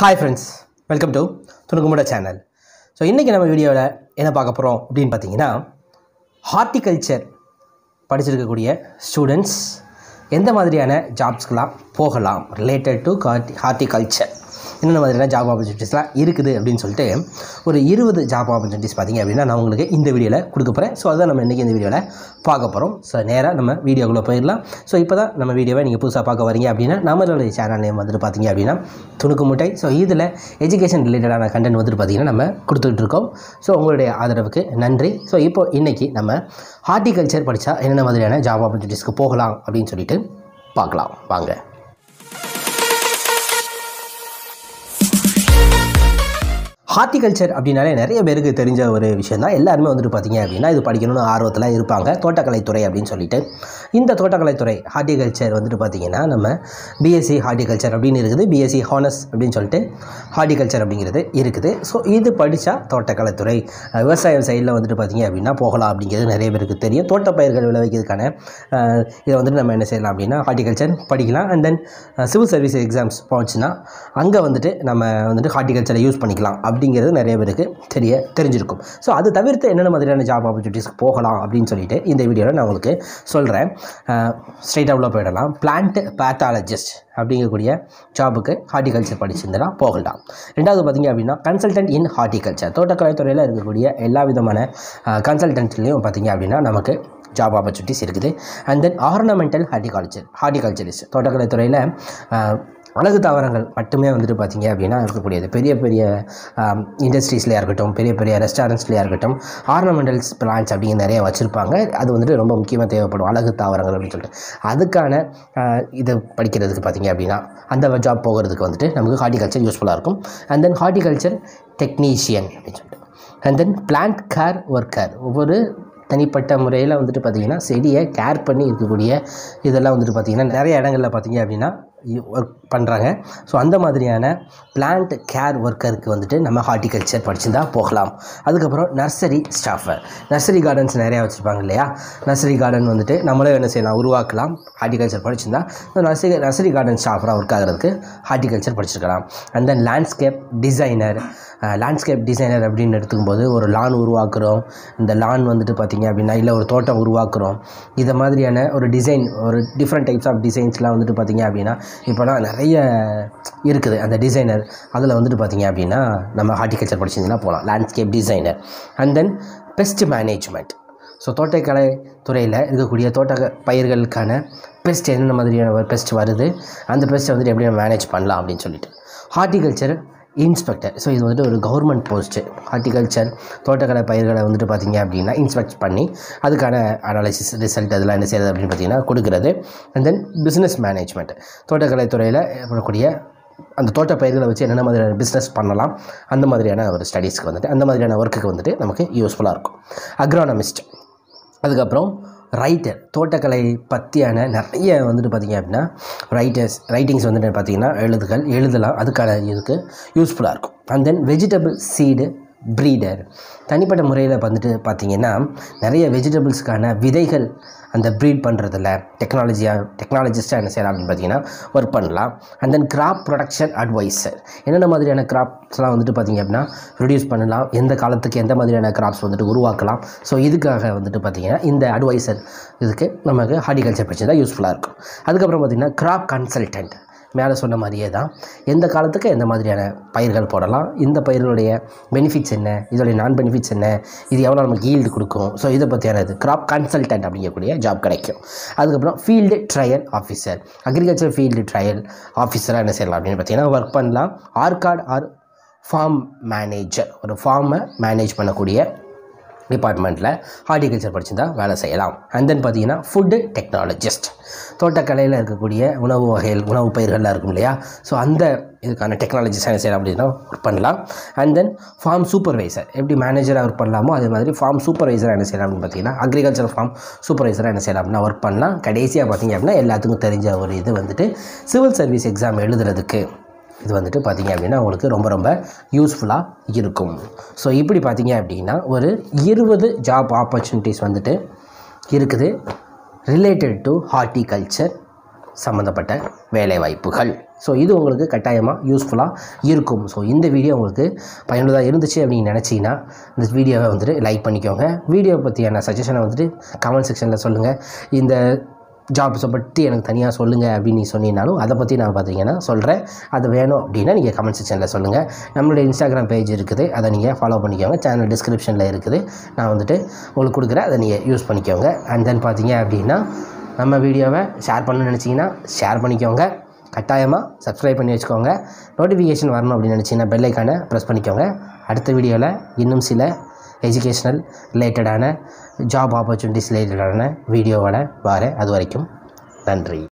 Hi friends, welcome to துணுக்குமுட channel. So இன்றைக்கி நம்ம வீடியோவில் என்ன பார்க்க போகிறோம் அப்படின்னு பார்த்தீங்கன்னா, ஹார்டிகல்ச்சர் படிச்சிருக்கக்கூடிய ஸ்டூடெண்ட்ஸ் எந்த மாதிரியான ஜாப்ஸ்க்கெலாம் போகலாம் ரிலேட்டட் டு ஹார்டிகல்ச்சர், என்னென்ன மாதிரியான ஜாப் ஆப்பர்ச்சுனிட்டிஸ்லாம் இருக்குது அப்படின்னு சொல்லிட்டு ஒரு 20 ஜாப் ஆப்பர்ச்சுனிட்டிஸ் பார்த்திங்க அப்படின்னா நான் உங்களுக்கு இந்த வீடியோவில் கொடுக்க போகிறேன். ஸோ அதான் நம்ம இன்றைக்கி இந்த வீடியோவில் பார்க்க போகிறோம். ஸோ நேராக நம்ம வீடியோக்குள்ளே போயிடலாம். ஸோ இப்போ தான் நம்ம வீடியோவை நீங்கள் புதுசாக பார்க்க வரீங்க அப்படின்னா நம்மளுடைய சேனல் நேம் வந்துட்டு பார்த்திங்க அப்படின்னா துணுக்கு முட்டை. ஸோ இதில் எஜுகேஷன் ரிலேட்டடான கண்டென்ட் வந்துட்டு பார்த்திங்கன்னா நம்ம கொடுத்துட்ருக்கோம். ஸோ உங்களுடைய ஆதரவுக்கு நன்றி. ஸோ இப்போ இன்றைக்கி நம்ம ஹார்டிகல்ச்சர் படித்தா என்னென்ன மாதிரியான ஜாப் ஆப்பர்ச்சுனிட்டிஸ்க்கு போகலாம் அப்படின்னு சொல்லிட்டு பார்க்கலாம் வாங்க. ஹார்டிகல்ச்சர் அப்படின்னாலே நிறைய பேருக்கு தெரிஞ்ச ஒரு விஷயம் தான். எல்லாருமே வந்துட்டு பார்த்திங்க அப்படின்னா இது படிக்கணும்னு ஆர்வத்தில் இருப்பாங்க. தோட்டக்கலைத்துறை அப்படின்னு சொல்லிட்டு இந்த தோட்டக்கலைத்துறை ஹார்டிகல்ச்சர் வந்துட்டு பார்த்திங்கன்னா நம்ம பிஎஸ்சி ஹார்டிகல்ச்சர் அப்படின்னு இருக்குது, பிஎஸ்சி ஹானர்ஸ் அப்படின்னு சொல்லிட்டு ஹார்டிகல்ச்சர் அப்படிங்கிறது இருக்குது. ஸோ இது படித்தா தோட்டக்கலைத்துறை விவசாயம் சைடில் வந்துட்டு பார்த்திங்க அப்படின்னா போகலாம் அப்படிங்கிறது நிறைய பேருக்கு தெரியும். தோட்டப்பயிர்கள் விளைவிக்கிறதுக்கான இதை வந்துட்டு நம்ம என்ன செய்யலாம் அப்படின்னா ஹார்டிகல்ச்சர் படிக்கலாம். And then civil service exams போச்சுன்னா அங்கே வந்துட்டு நம்ம வந்துட்டு ஹார்டிகல்ச்சரை யூஸ் பண்ணிக்கலாம் அப்படிங்கிறது நிறைய பேருக்கு தெரிஞ்சிருக்கும். ஸோ அது தவிர்த்து என்னென்ன மாதிரியான ஜாப் ஆப்பர்ச்சுனிட்டிஸ்க்கு போகலாம் அப்படின்னு சொல்லிட்டு இந்த வீடியோவில் நான் உங்களுக்கு சொல்கிறேன். ஸ்ட்ரெயிட்டாக உள்ள போயிடலாம். பிளான்ட் பேத்தாலஜிஸ்ட் அப்படிங்கக்கூடிய ஜாபுக்கு ஹார்டிகல்ச்சர் படிச்சிருந்தா போகலாம். ரெண்டாவது பார்த்திங்க அப்படின்னா கன்சல்டன்ட் இன் ஹார்டிகல்ச்சர், தோட்டக்கலைத்துறையில் இருக்கக்கூடிய எல்லா விதமான கன்சல்டன்ட்லேயும் பார்த்திங்க அப்படின்னா நமக்கு ஜாப் ஆப்பர்ச்சுனிட்டிஸ் இருக்குது. அண்ட் தென் ஆர்னமெண்டல் ஹார்டிகல்ச்சரிஸ்ட், தோட்டக்கலைத்துறையில் அழகு தாவரங்கள் மட்டுமே வந்துட்டு பார்த்திங்க அப்படின்னா இருக்கக்கூடியது. பெரிய பெரிய இண்டஸ்ட்ரீஸ்லையாக இருக்கட்டும், பெரிய பெரிய ரெஸ்டாரண்ட்ஸ்லையாக இருக்கட்டும், ஆர்னமெண்டல்ஸ் பிளான்ட்ஸ் அப்படிங்கிற நிறைய வச்சுருப்பாங்க. அது வந்துட்டு ரொம்ப முக்கியமாக தேவைப்படும் அழகு தாவரங்கள் அப்படின்னு சொல்லிட்டு. அதுக்கான இது படிக்கிறதுக்கு பார்த்திங்க அப்படின்னா அந்த ஜாப் போகிறதுக்கு வந்துட்டு நமக்கு ஹார்டிகல்ச்சர் யூஸ்ஃபுல்லாக இருக்கும். அண்ட் தென் ஹார்டிகல்ச்சர் டெக்னீஷியன் அப்படின்னு சொல்லிட்டு. And then plant care worker, ஒவ்வொரு தனிப்பட்ட முறையில் வந்துட்டு பார்த்திங்கன்னா செடியை கேர் பண்ணி இருக்கக்கூடிய இதெல்லாம் வந்துட்டு பார்த்திங்கன்னா நிறைய இடங்களில் பார்த்திங்க அப்படின்னா ஒர்க் பண்ணுறாங்க. ஸோ அந்த மாதிரியான பிளான்ட் கேர் ஒர்க்கருக்கு வந்துட்டு நம்ம ஹார்டிகல்ச்சர் படிச்சுருந்தா போகலாம். அதுக்கப்புறம் நர்சரி ஸ்டாஃபர், நர்சரி கார்டன்ஸ் நிறையா வச்சுருப்பாங்க இல்லையா, நர்சரி கார்டன் வந்துட்டு நம்மளே என்ன செய்யலாம் உருவாக்கலாம். ஹார்டிகல்ச்சர் படிச்சிருந்தா நர்சரி கார்டன் ஸ்டாஃபராக ஒர்க் ஆகிறதுக்கு ஹார்டிகல்ச்சர் படிச்சிருக்கலாம். அண்ட் தென் லேண்ட்ஸ்கேப் டிசைனர் அப்படின்னு எடுத்துக்கும்போது ஒரு லான் உருவாக்குறோம். இந்த லான் வந்துட்டு பார்த்திங்க அப்படின்னா இல்லை ஒரு தோட்டம் உருவாக்குறோம். இதை மாதிரியான ஒரு டிசைன், ஒரு டிஃப்ரெண்ட் டைப்ஸ் ஆஃப் டிசைன்ஸ்லாம் வந்துட்டு பார்த்திங்க அப்படின்னா இப்போலாம் நிறைய இருக்குது. அந்த டிசைனர் அதில் வந்துட்டு பார்த்திங்க அப்படின்னா நம்ம ஹார்டிகல்ச்சர் படிச்சிருந்தீங்கன்னா போகலாம். Landscape designer. And then pest management, so தோட்டக்கலை துறையில் இருக்கக்கூடிய பயிர்களுக்கான பெஸ்ட், என்னென்ன மாதிரியான ஒரு பெஸ்ட் வருது, அந்த பெஸ்ட்டை வந்துட்டு எப்படி நம்ம மேனேஜ் பண்ணலாம் அப்படின்னு சொல்லிட்டு. ஹார்டிகல்ச்சர் இன்ஸ்பெக்டர், ஸோ இது வந்துட்டு ஒரு கவர்மெண்ட் போஸ்ட்டு. ஹார்டிகல்ச்சர் தோட்டக்கலை பயிர்களை வந்துட்டு பார்த்திங்க அப்படின்னா இன்ஸ்பெக்ட் பண்ணி அதுக்கான அனாலிசிஸ் ரிசல்ட் அதெல்லாம் என்ன செய்கிறது அப்படின்னு பார்த்திங்கன்னா கொடுக்குறது. அண்ட் தென் பிஸ்னஸ் மேனேஜ்மெண்ட், தோட்டக்கலை துறையில் வரக்கூடிய அந்த தோட்ட பயிர்களை வச்சு என்னென்ன மாதிரியான பிஸ்னஸ் பண்ணலாம், அந்த மாதிரியான ஒரு ஸ்டடீஸ்க்கு வந்துட்டு அந்த மாதிரியான ஒர்க்குக்கு வந்துட்டு நமக்கு யூஸ்ஃபுல்லாக இருக்கும். அக்ரானமிஸ்ட், அதுக்கப்புறம் ரைட்டர், தோட்டக்கலை பற்றியான நிறைய வந்துட்டு பார்த்திங்க அப்படின்னா ரைட்டிங்ஸ் வந்துட்டு பார்த்திங்கன்னா எழுதலாம், அதுக்கான இதுக்கு யூஸ்ஃபுல்லாக இருக்கும். And then vegetable seed breeder, தனிப்பட்ட முறையில் வந்துட்டு பார்த்திங்கன்னா நிறைய வெஜிடபிள்ஸ்க்கான விதைகள் அந்த ப்ரீட் பண்ணுறதில்ல டெக்னாலஜிஸ்ட்டாக என்ன செய்யலாம் அப்படின்னு பார்த்திங்கன்னா ஒர்க் பண்ணலாம். And then crop production advisor, என்னென்ன மாதிரியான கிராப்ஸ்லாம் வந்துட்டு பார்த்திங்க அப்படின்னா ப்ரொடியூஸ் பண்ணலாம், எந்த காலத்துக்கு எந்த மாதிரியான கிராப்ஸ் வந்துட்டு உருவாக்கலாம். ஸோ இதுக்காக வந்துட்டு பார்த்திங்கன்னா இந்த அட்வைசர் இதுக்கு நமக்கு ஹார்டிகல்ச்சர் படிச்சா யூஸ்ஃபுல்லாக இருக்கும். அதுக்கப்புறம் பார்த்திங்கன்னா கிராப் கன்சல்டன்ட், மேலே சொன்ன மாதிரியே தான் எந்த காலத்துக்கு எந்த மாதிரியான பயிர்கள் போடலாம், இந்த பயிர்களுடைய பெனிஃபிட்ஸ் என்ன, இதோடைய நான் பெனிஃபிட்ஸ் என்ன, இது எவ்வளோ நமக்கு ஈல்டு கொடுக்கும், ஸோ இதை பற்றியானது கிராப் கன்சல்டன்ட் அப்படிங்கக்கூடிய ஜாப் கிடைக்கும். அதுக்கப்புறம் field trial officer, agriculture field trial ஆஃபீஸராக என்ன செய்யலாம் அப்படின்னு பார்த்தீங்கன்னா ஒர்க் பண்ணலாம். ஆர்கார்ட் ஆர் ஃபார்ம் மேனேஜர், ஒரு ஃபார்மை மேனேஜ் பண்ணக்கூடிய டிபார்ட்மெண்ட்டில் ஹார்டிகல்ச்சர் படிச்சுருந்தா வேலை செய்யலாம். அண்ட் தென் பார்த்திங்கன்னா ஃபுட்டு டெக்னாலஜிஸ்ட், தோட்டக்கலையில் இருக்கக்கூடிய உணவு பயிர்கள்லாம் இருக்கும் இல்லையா, ஸோ அந்த இதுக்கான டெக்னாலஜிஸ் என்ன செய்யலாம் அப்படின்னா ஒர்க் பண்ணலாம். அண்ட் தென் ஃபார்ம் சூப்பர்வைசர், எப்படி மேனேஜராக ஒர்க் பண்ணலாமோ அதே மாதிரி ஃபார்ம் சூப்பர்வைசராக என்ன செய்யலாம் அப்படின்னு பார்த்தீங்கன்னா அக்ரிகல்ச்சர் ஃபார்ம் சூப்பர்வைசராக என்ன செய்யலாம் அப்படின்னா ஒர்க் பண்ணலாம். கடைசியாக பார்த்திங்க அப்படின்னா எல்லாத்துக்கும் தெரிஞ்ச ஒரு இது வந்துட்டு சிவில் சர்வீஸ் எக்ஸாம் எழுதுறதுக்கு இது வந்துட்டு பார்த்திங்க அப்படின்னா உங்களுக்கு ரொம்ப யூஸ்ஃபுல்லாக இருக்கும். ஸோ இப்படி பார்த்திங்க அப்படின்னா ஒரு 20 ஜாப் ஆப்பர்ச்சுனிட்டிஸ் வந்துட்டு இருக்குது ரிலேட்டட் டு ஹார்டிகல்ச்சர் சம்மந்தப்பட்ட வேலைவாய்ப்புகள். ஸோ இது உங்களுக்கு கட்டாயமாக யூஸ்ஃபுல்லாக இருக்கும். ஸோ இந்த வீடியோ உங்களுக்கு பயனுள்ளதாக இருந்துச்சு அப்படின்னு நினச்சிங்கன்னா இந்த வீடியோவை வந்துட்டு லைக் பண்ணிக்கோங்க. வீடியோவை பற்றியான சஜஷனை வந்துட்டு கமெண்ட் செக்ஷனில் சொல்லுங்கள். இந்த ஜாப்ஸை பற்றி எனக்கு தனியாக சொல்லுங்கள் அப்படின்னு நீ சொன்னீங்கனாலும் அதை பற்றி நான் பார்த்தீங்கன்னா சொல்கிறேன். அது வேணும் அப்படின்னா நீங்கள் கமெண்ட் செக்ஷனில் சொல்லுங்கள். நம்மளுடைய இன்ஸ்டாகிராம் பேஜ் இருக்குது, அதை நீங்கள் ஃபாலோ பண்ணிக்கோங்க. சேனல் டிஸ்கிரிப்ஷனில் இருக்குது, நான் வந்துட்டு உங்களுக்கு கொடுக்குறேன், அதை நீங்கள் யூஸ் பண்ணிக்கோங்க. அண்ட் தென் பார்த்தீங்க அப்படின்னா நம்ம வீடியோவை ஷேர் பண்ணணும்னு நினச்சிங்கன்னா ஷேர் பண்ணிக்கோங்க. கட்டாயமாக சப்ஸ்கிரைப் பண்ணி வச்சுக்கோங்க. நோட்டிஃபிகேஷன் வரணும் அப்படின்னு நினச்சிங்கன்னா பெல் ஐக்கானை ப்ரெஸ் பண்ணிக்கோங்க. அடுத்த வீடியோவில் இன்னும் சில எஜுகேஷ்னல் ரிலேட்டடான ஜாப் ஆப்பர்ச்சுனிட்டிஸ் ரிலேட்டடான வீடியோவோட வரேன். அது வரைக்கும் நன்றி.